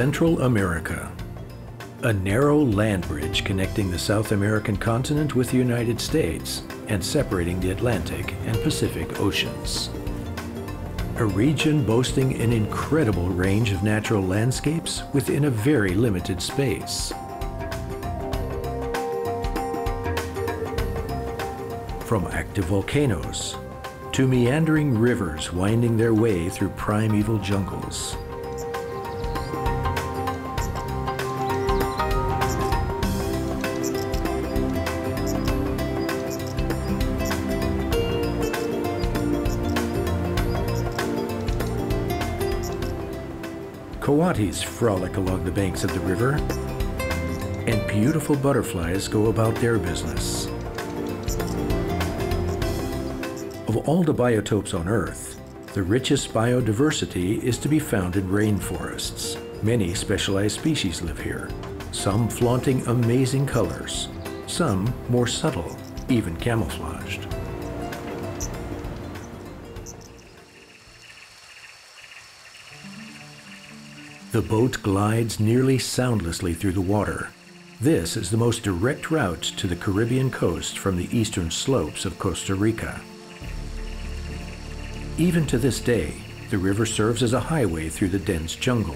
Central America, a narrow land bridge connecting the South American continent with the United States and separating the Atlantic and Pacific Oceans. A region boasting an incredible range of natural landscapes within a very limited space. From active volcanoes to meandering rivers winding their way through primeval jungles. Coatis frolic along the banks of the river, and beautiful butterflies go about their business. Of all the biotopes on Earth, the richest biodiversity is to be found in rainforests. Many specialized species live here, some flaunting amazing colors, some more subtle, even camouflaged. The boat glides nearly soundlessly through the water. This is the most direct route to the Caribbean coast from the eastern slopes of Costa Rica. Even to this day, the river serves as a highway through the dense jungle.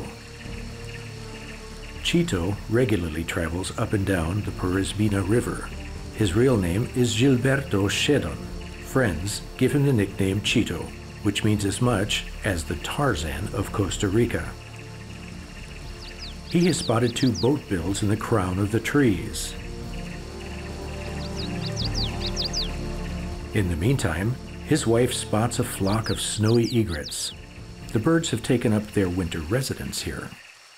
Chito regularly travels up and down the Purisbina River. His real name is Gilberto Chedon. Friends give him the nickname Chito, which means as much as the Tarzan of Costa Rica. He has spotted 2 boat builds in the crown of the trees. In the meantime, his wife spots a flock of snowy egrets. The birds have taken up their winter residence here.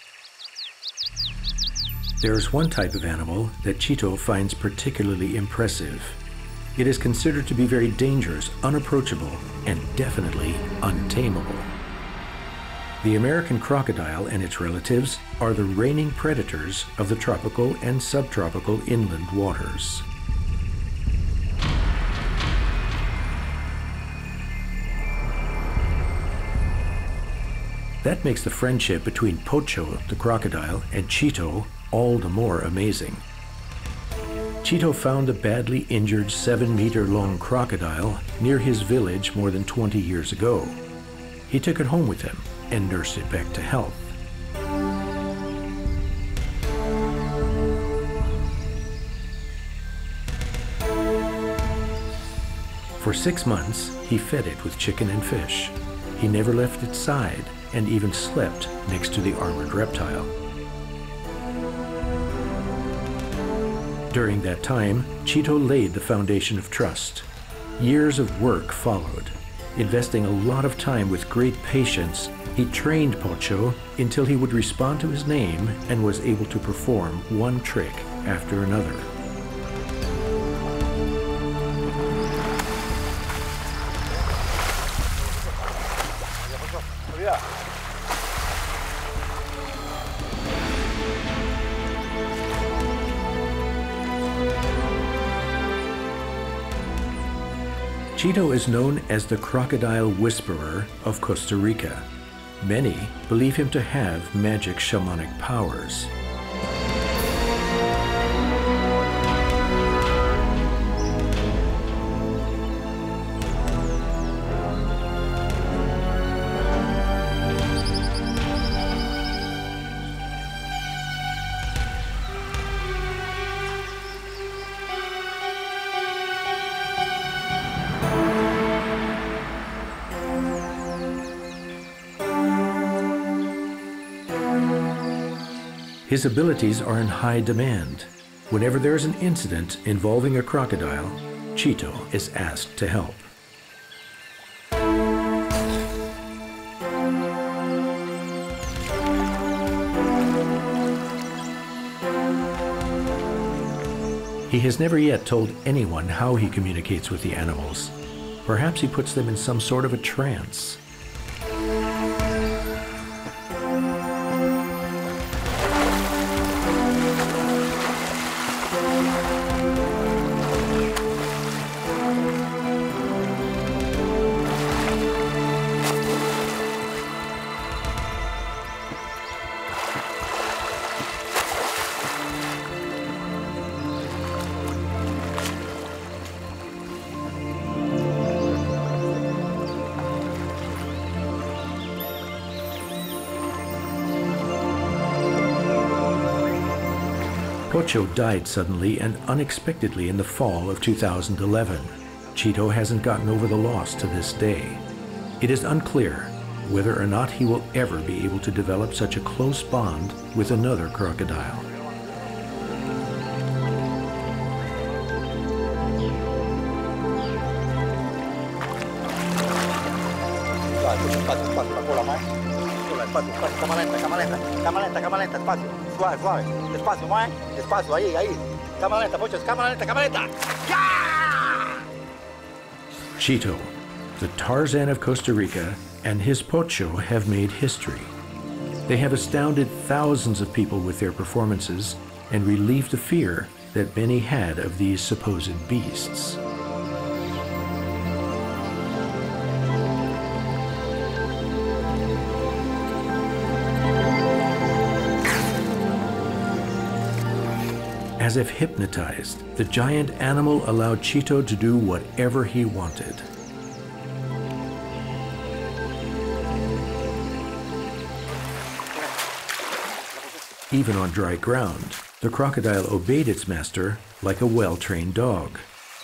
There is one type of animal that Chito finds particularly impressive. It is considered to be very dangerous, unapproachable, and definitely untamable. The American crocodile and its relatives are the reigning predators of the tropical and subtropical inland waters. That makes the friendship between Pocho, the crocodile, and Chito all the more amazing. Chito found a badly injured 7-meter-long crocodile near his village more than 20 years ago. He took it home with him and nursed it back to health. For 6 months, he fed it with chicken and fish. He never left its side and even slept next to the armored reptile. During that time, Chito laid the foundation of trust. Years of work followed. Investing a lot of time with great patience, he trained Pocho until he would respond to his name and was able to perform one trick after another. Chito is known as the crocodile whisperer of Costa Rica. Many believe him to have magic shamanic powers. His abilities are in high demand. Whenever there is an incident involving a crocodile, Chito is asked to help. He has never yet told anyone how he communicates with the animals. Perhaps he puts them in some sort of a trance. Pocho died suddenly and unexpectedly in the fall of 2011. Chito hasn't gotten over the loss to this day. It is unclear whether or not he will ever be able to develop such a close bond with another crocodile. Chito, the Tarzan of Costa Rica, and his Pocho have made history. They have astounded thousands of people with their performances and relieved the fear that many had of these supposed beasts. As if hypnotized, the giant animal allowed Chito to do whatever he wanted. Even on dry ground, the crocodile obeyed its master like a well-trained dog.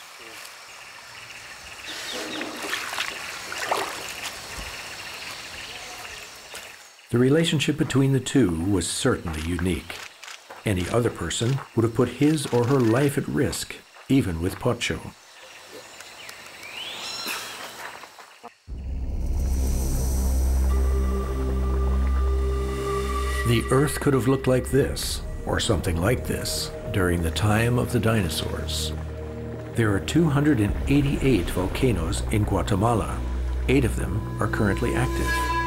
The relationship between the two was certainly unique. Any other person would have put his or her life at risk, even with Pocho. The Earth could have looked like this, or something like this, during the time of the dinosaurs. There are 288 volcanoes in Guatemala. 8 of them are currently active.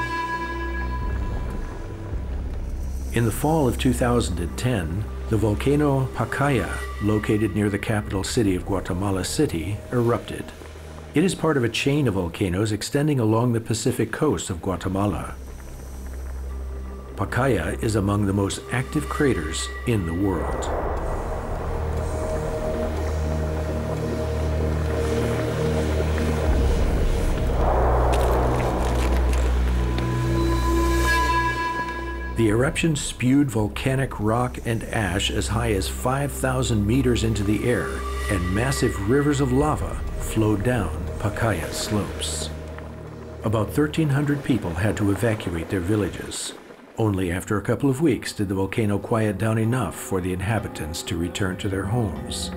In the fall of 2010, the volcano Pacaya, located near the capital city of Guatemala City, erupted. It is part of a chain of volcanoes extending along the Pacific coast of Guatemala. Pacaya is among the most active craters in the world. The eruption spewed volcanic rock and ash as high as 5,000 meters into the air, and massive rivers of lava flowed down Pacaya slopes. About 1,300 people had to evacuate their villages. Only after a couple of weeks did the volcano quiet down enough for the inhabitants to return to their homes.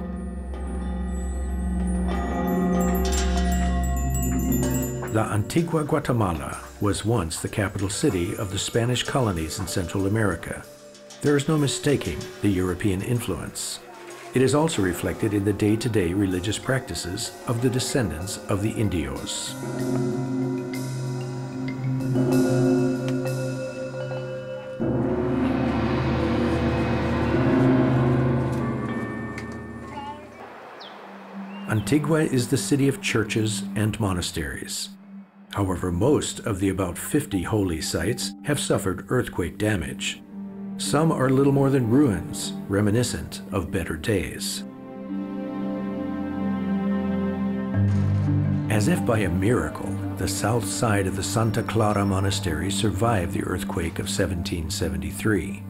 La Antigua Guatemala was once the capital city of the Spanish colonies in Central America. There is no mistaking the European influence. It is also reflected in the day-to-day religious practices of the descendants of the Indios. Antigua is the city of churches and monasteries. However, most of the about 50 holy sites have suffered earthquake damage. Some are little more than ruins, reminiscent of better days. As if by a miracle, the south side of the Santa Clara Monastery survived the earthquake of 1773.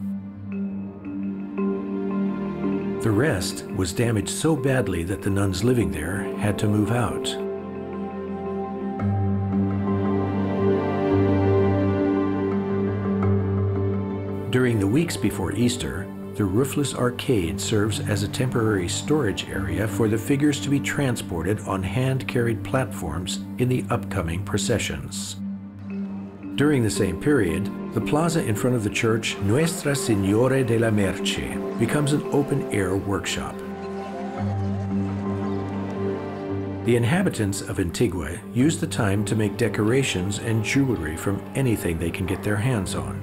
The rest was damaged so badly that the nuns living there had to move out. During the weeks before Easter, the roofless arcade serves as a temporary storage area for the figures to be transported on hand-carried platforms in the upcoming processions. During the same period, the plaza in front of the church Nuestra Señora de la Merche becomes an open-air workshop. The inhabitants of Antigua use the time to make decorations and jewelry from anything they can get their hands on.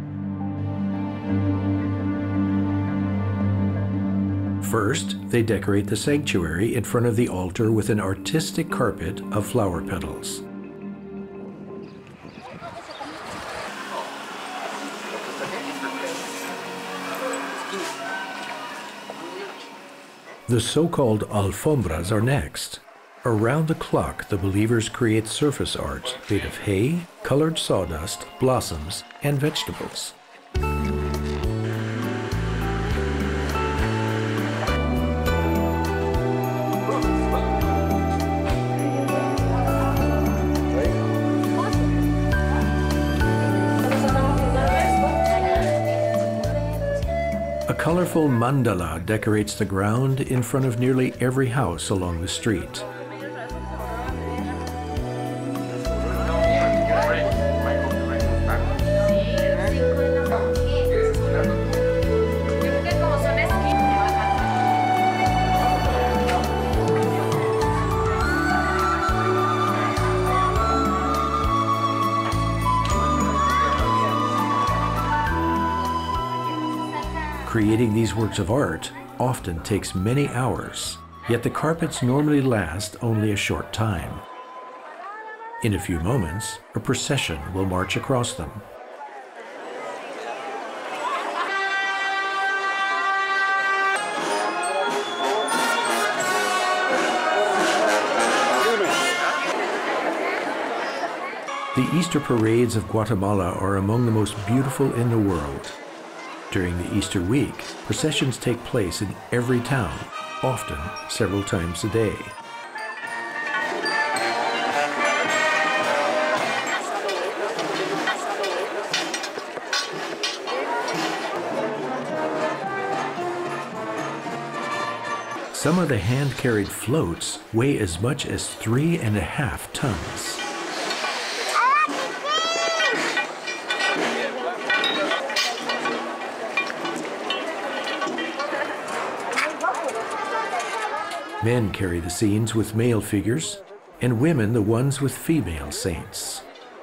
First, they decorate the sanctuary in front of the altar with an artistic carpet of flower petals. The so-called alfombras are next. Around the clock, the believers create surface art made of hay, colored sawdust, blossoms, and vegetables. colorful mandala decorates the ground in front of nearly every house along the street. Creating these works of art often takes many hours, yet the carpets normally last only a short time. In a few moments, a procession will march across them. The Easter parades of Guatemala are among the most beautiful in the world. During the Easter week, processions take place in every town, often several times a day. Some of the hand-carried floats weigh as much as 3.5 tons. Men carry the scenes with male figures, and women the ones with female saints.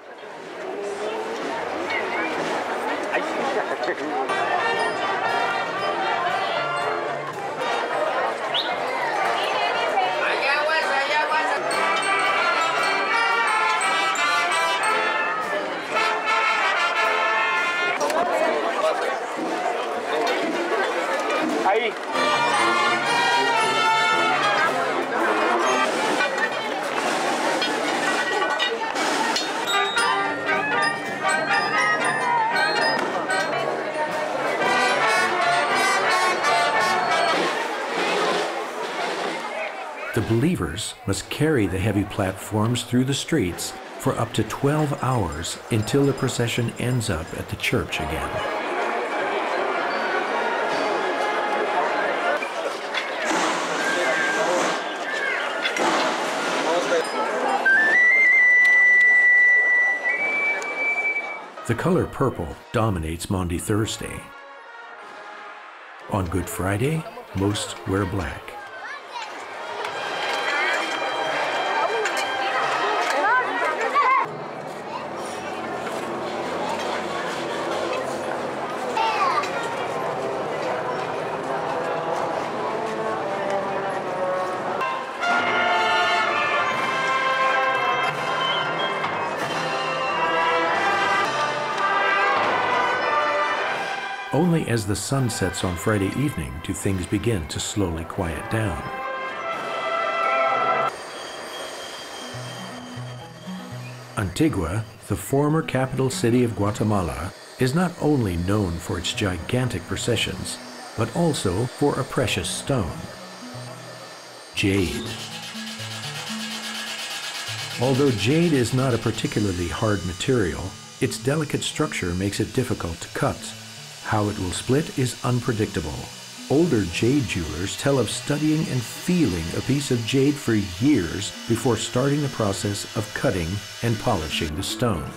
The believers must carry the heavy platforms through the streets for up to 12 hours until the procession ends up at the church again. The color purple dominates Maundy Thursday. On Good Friday, most wear black. Only as the sun sets on Friday evening do things begin to slowly quiet down. Antigua, the former capital city of Guatemala, is not only known for its gigantic processions, but also for a precious stone: jade. Although jade is not a particularly hard material, its delicate structure makes it difficult to cut. How it will split is unpredictable. Older jade jewelers tell of studying and feeling a piece of jade for years before starting the process of cutting and polishing the stone.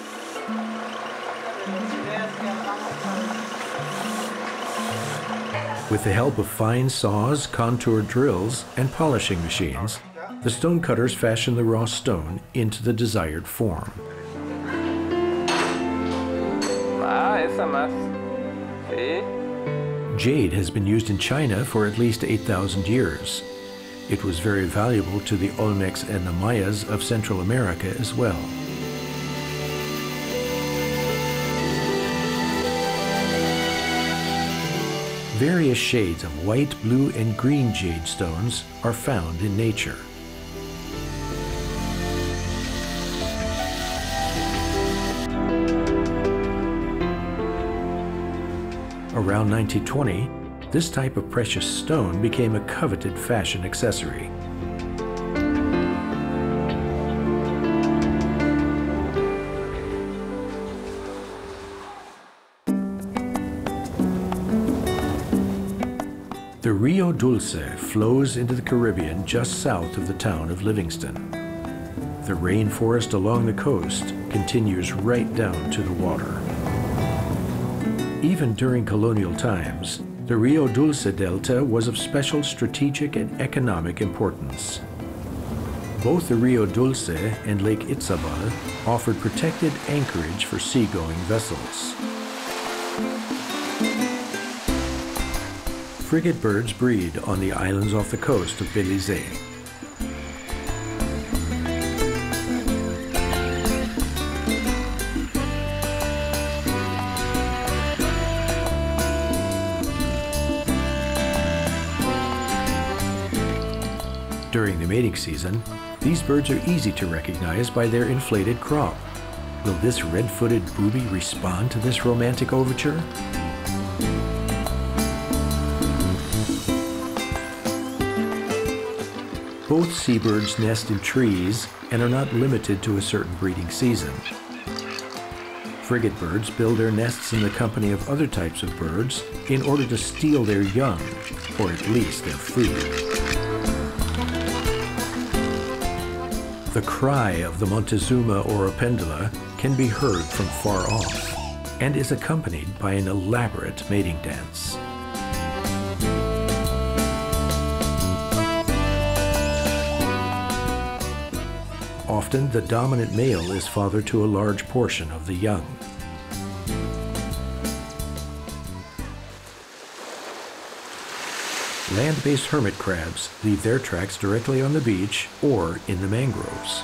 With the help of fine saws, contour drills, and polishing machines, the stonecutters fashion the raw stone into the desired form. Jade has been used in China for at least 8,000 years. It was very valuable to the Olmecs and the Mayas of Central America as well. Various shades of white, blue, and green jade stones are found in nature. Around 1920, this type of precious stone became a coveted fashion accessory. The Rio Dulce flows into the Caribbean just south of the town of Livingston. The rainforest along the coast continues right down to the water. Even during colonial times, the Rio Dulce Delta was of special strategic and economic importance. Both the Rio Dulce and Lake Itzabal offered protected anchorage for seagoing vessels. Frigate birds breed on the islands off the coast of Belize. During the mating season, these birds are easy to recognize by their inflated crop. Will this red-footed booby respond to this romantic overture? Both seabirds nest in trees and are not limited to a certain breeding season. Frigate birds build their nests in the company of other types of birds in order to steal their young, or at least their food. The cry of the Montezuma or Opendula can be heard from far off and is accompanied by an elaborate mating dance. Often, the dominant male is father to a large portion of the young. Land-based hermit crabs leave their tracks directly on the beach or in the mangroves.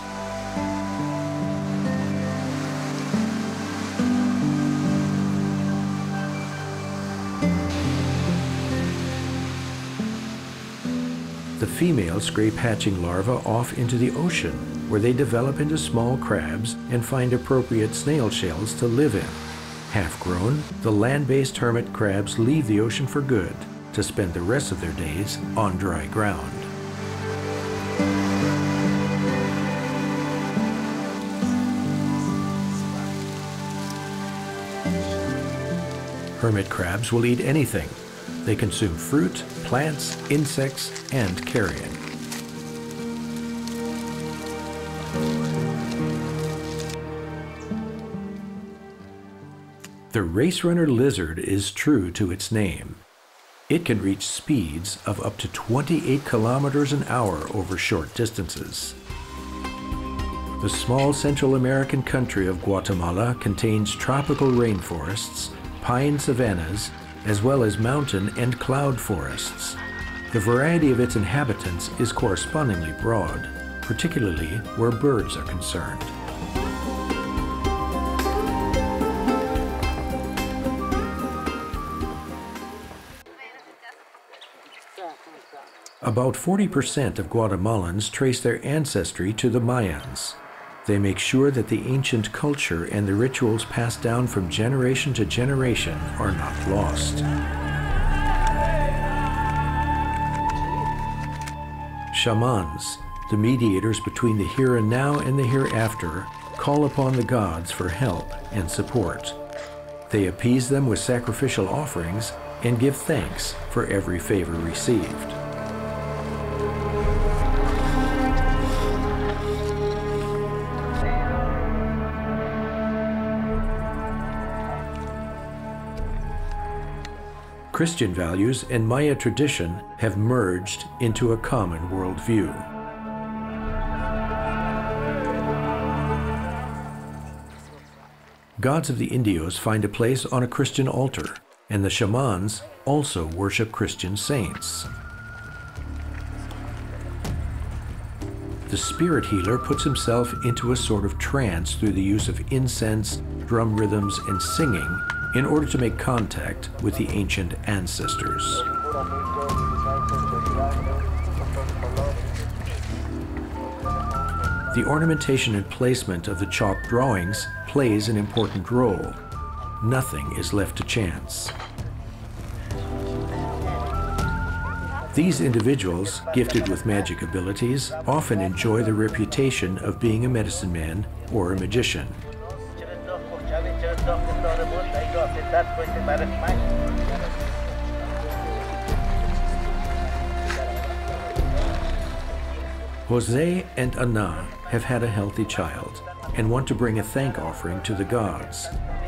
The females scrape hatching larvae off into the ocean, where they develop into small crabs and find appropriate snail shells to live in. Half grown, the land-based hermit crabs leave the ocean for good, to spend the rest of their days on dry ground. Hermit crabs will eat anything. They consume fruit, plants, insects, and carrion. The race runner lizard is true to its name. It can reach speeds of up to 28 kilometers an hour over short distances. The small Central American country of Guatemala contains tropical rainforests, pine savannas, as well as mountain and cloud forests. The variety of its inhabitants is correspondingly broad, particularly where birds are concerned. About 40% of Guatemalans trace their ancestry to the Mayans. They make sure that the ancient culture and the rituals passed down from generation to generation are not lost. Shamans, the mediators between the here and now and the hereafter, call upon the gods for help and support. They appease them with sacrificial offerings and give thanks for every favor received. Christian values and Maya tradition have merged into a common worldview. Gods of the Indios find a place on a Christian altar, and the Shamans also worship Christian saints. The spirit healer puts himself into a sort of trance through the use of incense, drum rhythms, and singing in order to make contact with the ancient ancestors. The ornamentation and placement of the chalk drawings plays an important role. Nothing is left to chance. These individuals, gifted with magic abilities, often enjoy the reputation of being a medicine man or a magician. Jose and Ana have had a healthy child and want to bring a thank offering to the gods.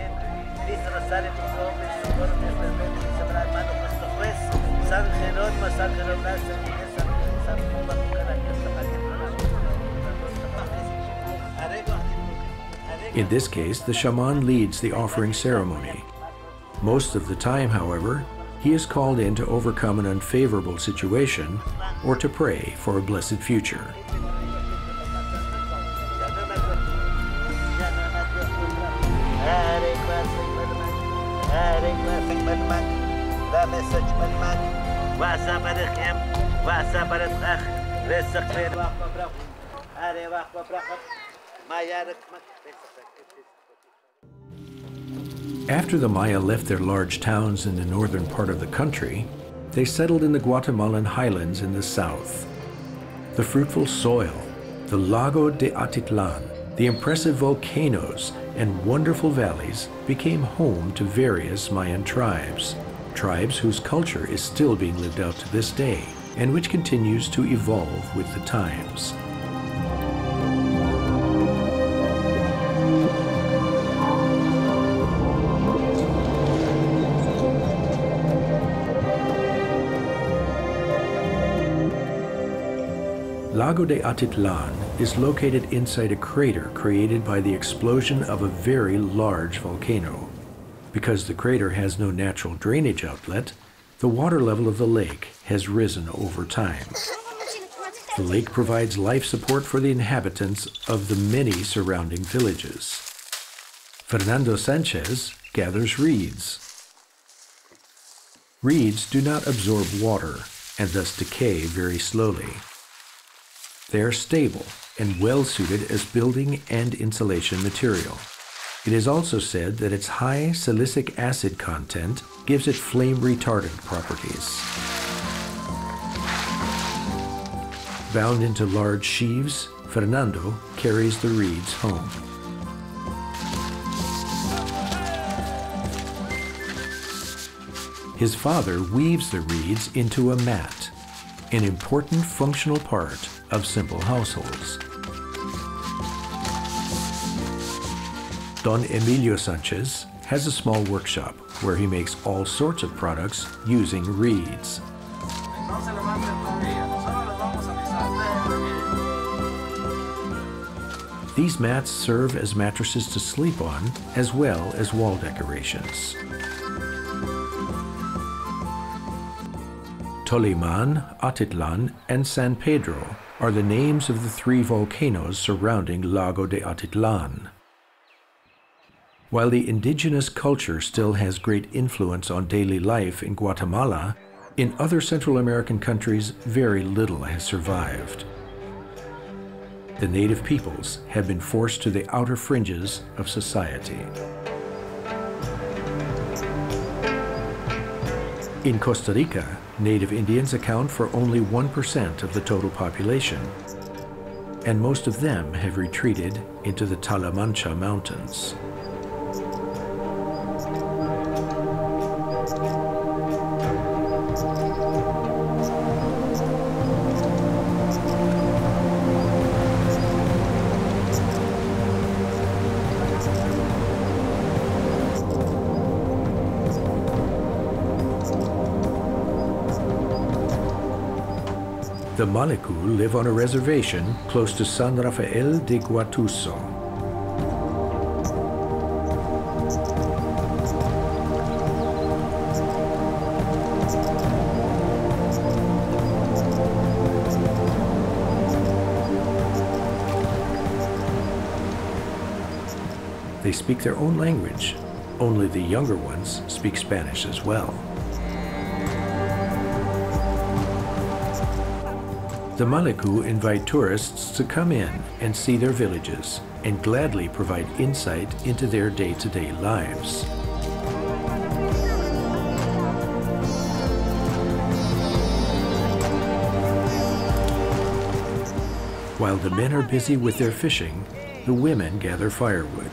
In this case, the shaman leads the offering ceremony. Most of the time, however, he is called in to overcome an unfavorable situation or to pray for a blessed future. After the Maya left their large towns in the northern part of the country, they settled in the Guatemalan highlands in the south. The fruitful soil, the Lago de Atitlan, the impressive volcanoes, and wonderful valleys became home to various Mayan tribes, tribes whose culture is still being lived out to this day, and which continues to evolve with the times. Lago de Atitlan is located inside a crater created by the explosion of a very large volcano. Because the crater has no natural drainage outlet, the water level of the lake has risen over time. The lake provides life support for the inhabitants of the many surrounding villages. Fernando Sanchez gathers reeds. Reeds do not absorb water and thus decay very slowly. They are stable and well suited as building and insulation material. It is also said that its high silicic acid content gives it flame retardant properties. Bound into large sheaves, Fernando carries the reeds home. His father weaves the reeds into a mat, an important functional part of simple households. Don Emilio Sanchez has a small workshop where he makes all sorts of products using reeds. These mats serve as mattresses to sleep on, as well as wall decorations. Toliman, Atitlan, and San Pedro are the names of the three volcanoes surrounding Lago de Atitlan. While the indigenous culture still has great influence on daily life in Guatemala, in other Central American countries, very little has survived. The native peoples have been forced to the outer fringes of society. In Costa Rica, native Indians account for only 1% of the total population, and most of them have retreated into the Talamancha Mountains. The Maliku live on a reservation close to San Rafael de Guatuso. They speak their own language. Only the younger ones speak Spanish as well. The Maliku invite tourists to come in and see their villages and gladly provide insight into their day-to-day lives. While the men are busy with their fishing, the women gather firewood.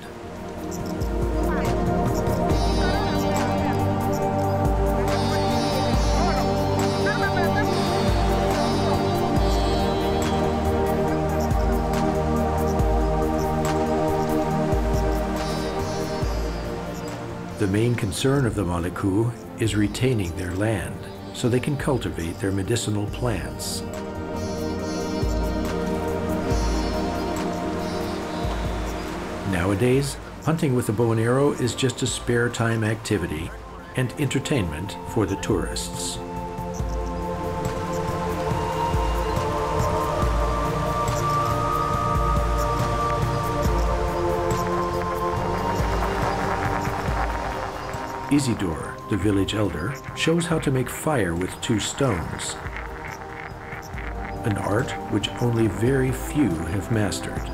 The main concern of the Maluku is retaining their land so they can cultivate their medicinal plants. Nowadays, hunting with a bow and arrow is just a spare time activity and entertainment for the tourists. Isidore, the village elder, shows how to make fire with 2 stones, an art which only very few have mastered.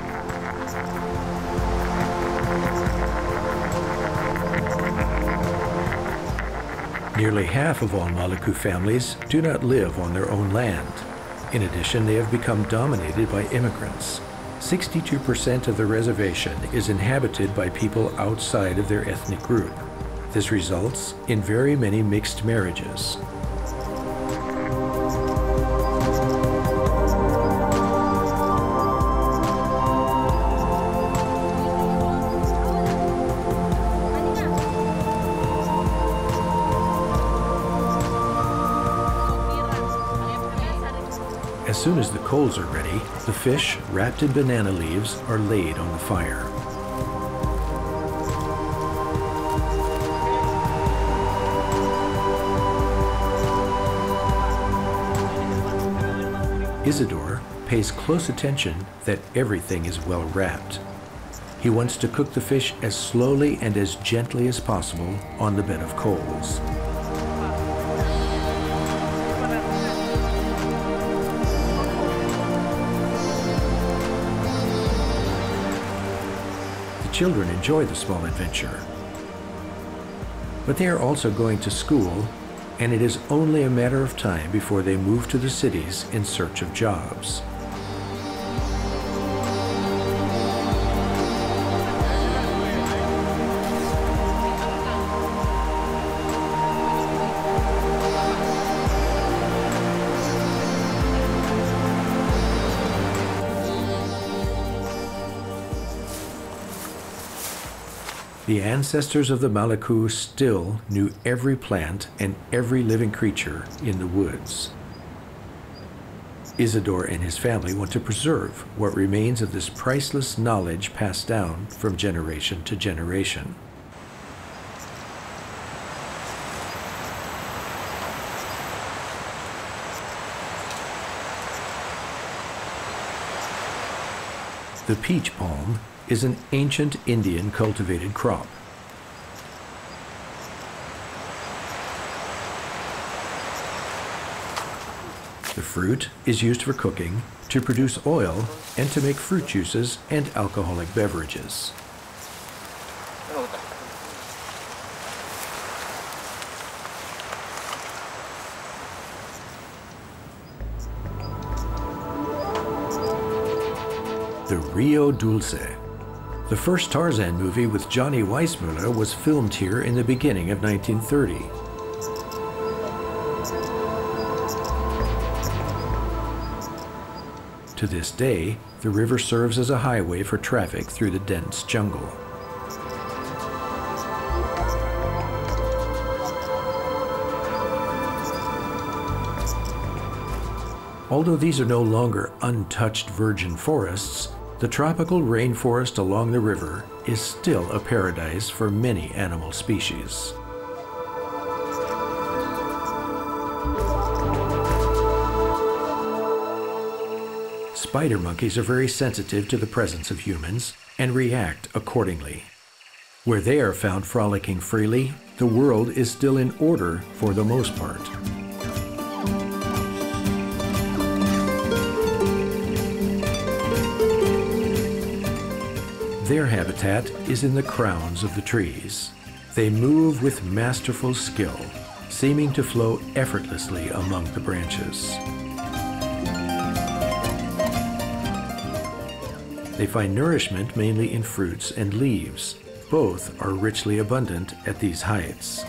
Nearly half of all Maluku families do not live on their own land. In addition, they have become dominated by immigrants. 62% of the reservation is inhabited by people outside of their ethnic group. This results in very many mixed marriages. As soon as the coals are ready, the fish, wrapped in banana leaves, are laid on the fire. Isidore pays close attention that everything is well wrapped. He wants to cook the fish as slowly and as gently as possible on the bed of coals. The children enjoy the small adventure, but they are also going to school, and it is only a matter of time before they move to the cities in search of jobs. The ancestors of the Maluku still knew every plant and every living creature in the woods. Isidore and his family want to preserve what remains of this priceless knowledge passed down from generation to generation. The peach palm is an ancient Indian cultivated crop. The fruit is used for cooking, to produce oil, and to make fruit juices and alcoholic beverages. The Rio Dulce. The first Tarzan movie with Johnny Weissmuller was filmed here in the beginning of 1930. To this day, the river serves as a highway for traffic through the dense jungle. Although these are no longer untouched virgin forests, the tropical rainforest along the river is still a paradise for many animal species. Spider monkeys are very sensitive to the presence of humans and react accordingly. Where they are found frolicking freely, the world is still in order for the most part. Their habitat is in the crowns of the trees. They move with masterful skill, seeming to flow effortlessly among the branches. They find nourishment mainly in fruits and leaves. Both are richly abundant at these heights.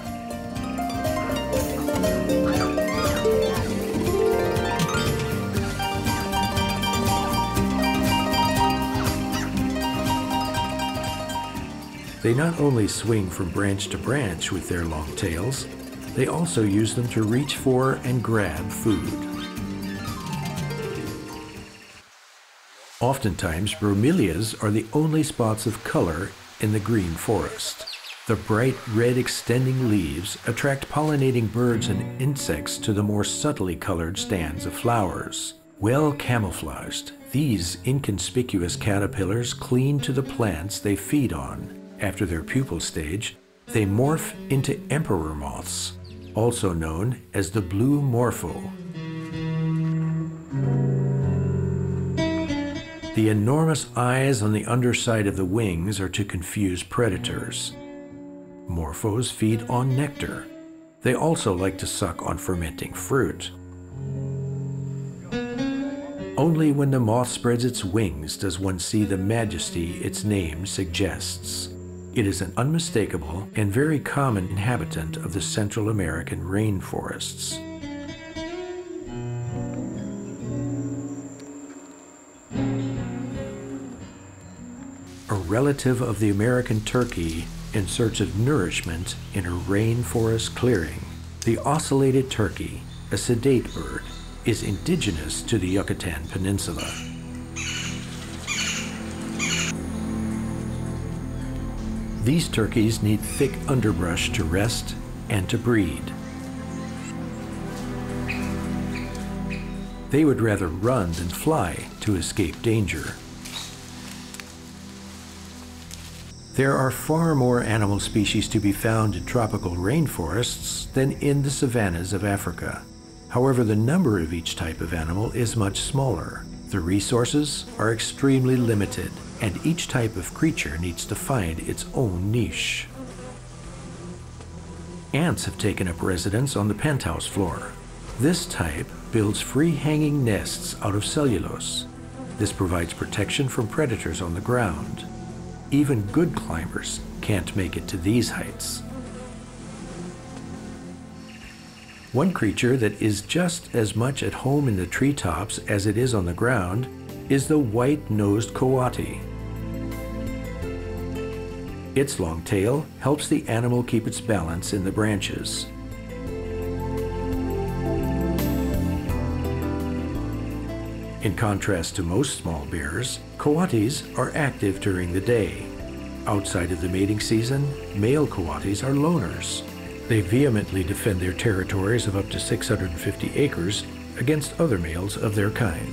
They They not only swing from branch to branch with their long tails, they also use them to reach for and grab food. Oftentimes, bromeliads are the only spots of color in the green forest. The bright red extending leaves attract pollinating birds and insects to the more subtly colored stands of flowers. Well camouflaged, these inconspicuous caterpillars cling to the plants they feed on. After their pupal stage, they morph into emperor moths, also known as the blue morpho. The enormous eyes on the underside of the wings are to confuse predators. Morphos feed on nectar. They also like to suck on fermenting fruit. Only when the moth spreads its wings does one see the majesty its name suggests. It is an unmistakable and very common inhabitant of the Central American rainforests. A relative of the American turkey in search of nourishment in a rainforest clearing, the ocellated turkey, a sedate bird, is indigenous to the Yucatan Peninsula. These turkeys need thick underbrush to rest and to breed. They would rather run than fly to escape danger. There are far more animal species to be found in tropical rainforests than in the savannas of Africa. However, the number of each type of animal is much smaller. The resources are extremely limited, and each type of creature needs to find its own niche. Ants have taken up residence on the penthouse floor. This type builds free-hanging nests out of cellulose. This provides protection from predators on the ground. Even good climbers can't make it to these heights. One creature that is just as much at home in the treetops as it is on the ground is the white-nosed coati. Its long tail helps the animal keep its balance in the branches. In contrast to most small bears, coatis are active during the day. Outside of the mating season, male coatis are loners. They vehemently defend their territories of up to 650 acres against other males of their kind.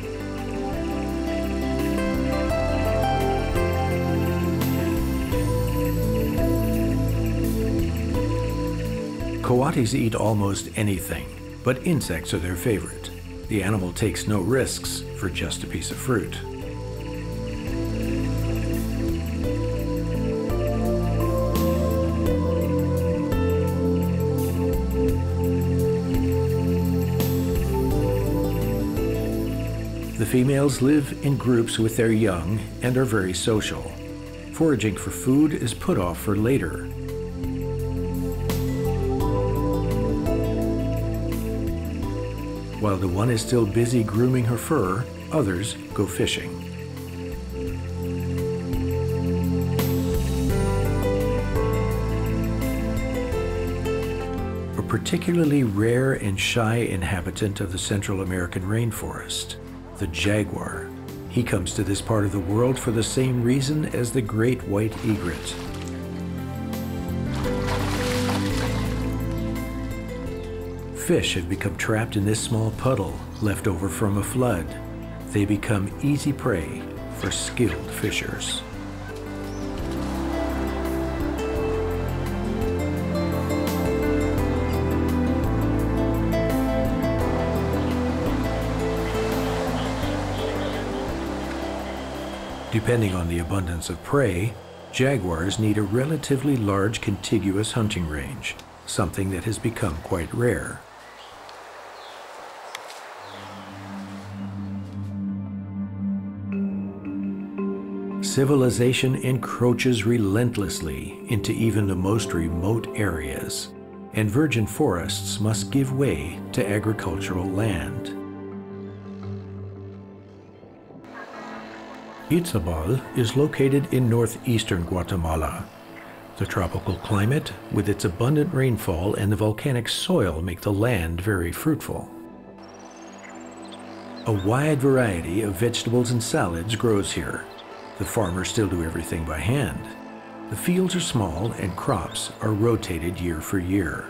Coatis eat almost anything, but insects are their favorite. The animal takes no risks for just a piece of fruit. The females live in groups with their young and are very social. Foraging for food is put off for later. While the one is still busy grooming her fur, others go fishing. A particularly rare and shy inhabitant of the Central American rainforest, the jaguar. He comes to this part of the world for the same reason as the great white egret. Fish have become trapped in this small puddle left over from a flood. They become easy prey for skilled fishers. Depending on the abundance of prey, jaguars need a relatively large contiguous hunting range, something that has become quite rare. Civilization encroaches relentlessly into even the most remote areas, and virgin forests must give way to agricultural land. Itzabal is located in northeastern Guatemala, The tropical climate, with its abundant rainfall and the volcanic soil, make the land very fruitful. A wide variety of vegetables and salads grows here. The farmers still do everything by hand. The fields are small and crops are rotated year for year.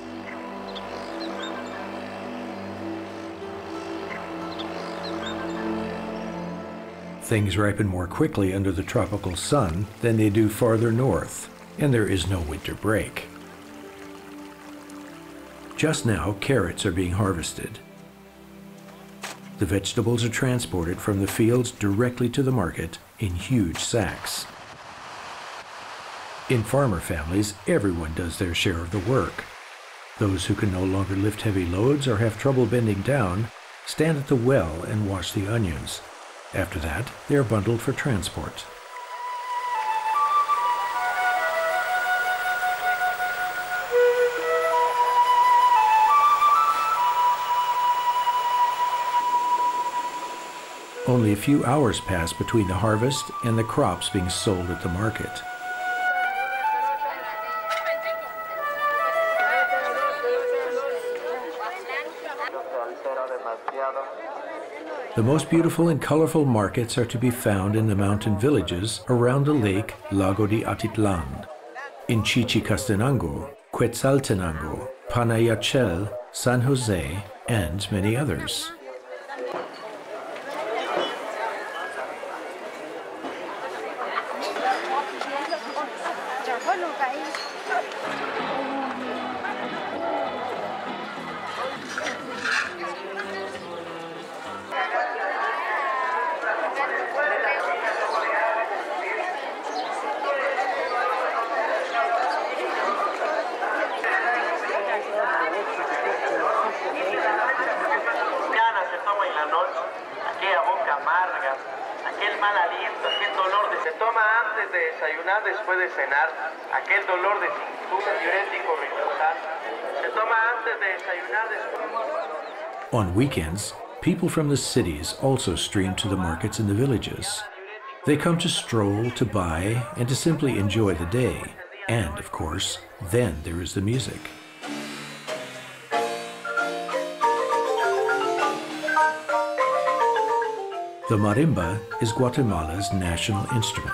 Things ripen more quickly under the tropical sun than they do farther north, and there is no winter break. Just now, carrots are being harvested. The vegetables are transported from the fields directly to the market in huge sacks. In farmer families, everyone does their share of the work. Those who can no longer lift heavy loads or have trouble bending down stand at the well and wash the onions. After that, they are bundled for transport. Only a few hours pass between the harvest and the crops being sold at the market. The most beautiful and colorful markets are to be found in the mountain villages around the lake Lago di Atitlan, in Chichicastenango, Quetzaltenango, Panayachel, San Jose, and many others. Después de cenar, aquel dolor de cintura, diurético rectal. Se toma antes de desayunar, después. On weekends, people from the cities also stream to the markets in the villages. They come to stroll, to buy, and to simply enjoy the day. And, of course, then there is the music. The marimba is Guatemala's national instrument.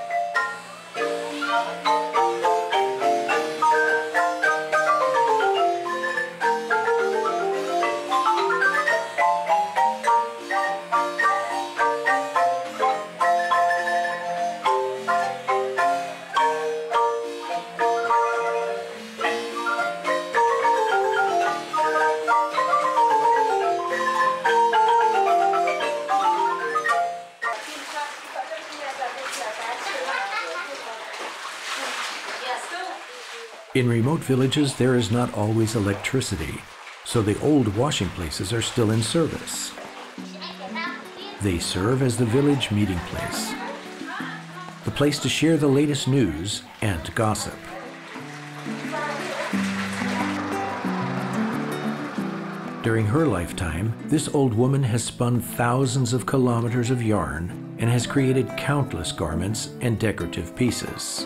In remote villages, there is not always electricity, so the old washing places are still in service. They serve as the village meeting place, the place to share the latest news and gossip. During her lifetime, this old woman has spun thousands of kilometers of yarn and has created countless garments and decorative pieces.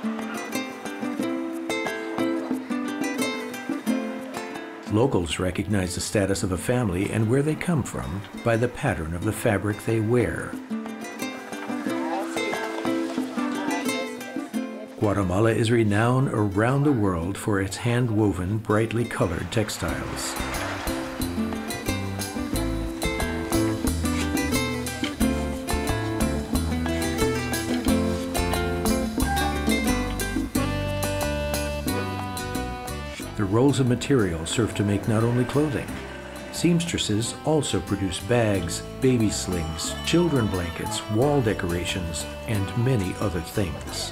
Locals recognize the status of a family and where they come from by the pattern of the fabric they wear. Guatemala is renowned around the world for its hand-woven, brightly colored textiles. The rolls of material serve to make not only clothing. Seamstresses also produce bags, baby slings, children blankets, wall decorations, and many other things.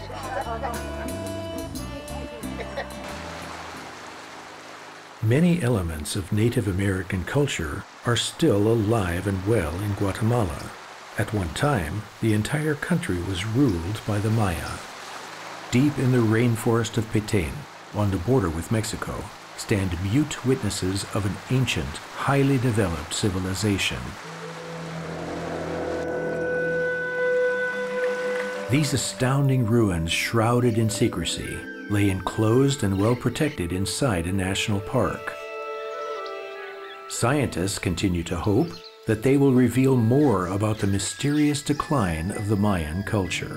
Many elements of Native American culture are still alive and well in Guatemala. At one time, the entire country was ruled by the Maya. Deep in the rainforest of Petén, on the border with Mexico, stand mute witnesses of an ancient, highly developed civilization. These astounding ruins, shrouded in secrecy, lay enclosed and well protected inside a national park. Scientists continue to hope that they will reveal more about the mysterious decline of the Mayan culture.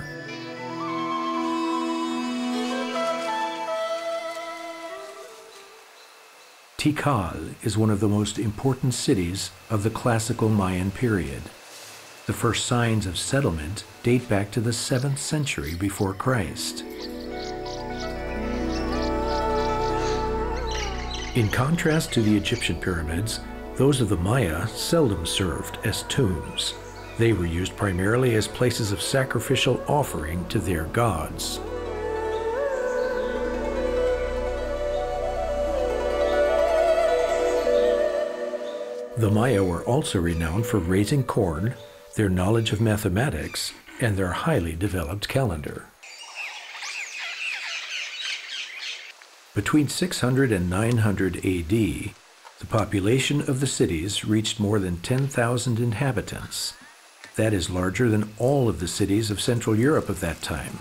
Tikal is one of the most important cities of the classical Mayan period. The first signs of settlement date back to the 7th century before Christ. In contrast to the Egyptian pyramids, those of the Maya seldom served as tombs. They were used primarily as places of sacrificial offering to their gods. The Maya were also renowned for raising corn, their knowledge of mathematics, and their highly developed calendar. Between 600 and 900 AD, the population of the cities reached more than 10,000 inhabitants. That is larger than all of the cities of Central Europe of that time.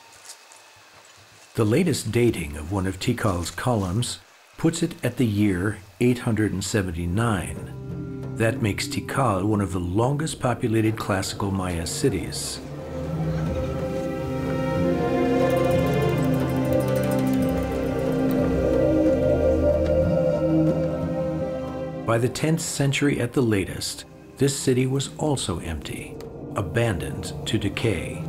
The latest dating of one of Tikal's columns puts it at the year 879. That makes Tikal one of the longest populated classical Maya cities. By the 10th century at the latest, this city was also empty, abandoned to decay.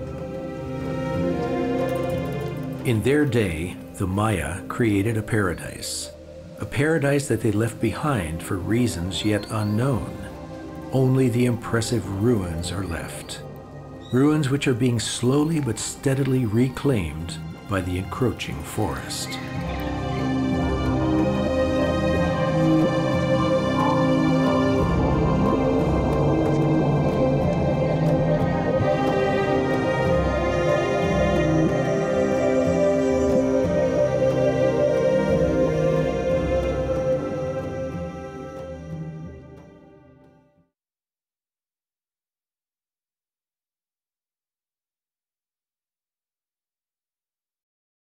In their day, the Maya created a paradise that they left behind for reasons yet unknown. Only the impressive ruins are left. Ruins which are being slowly but steadily reclaimed by the encroaching forest.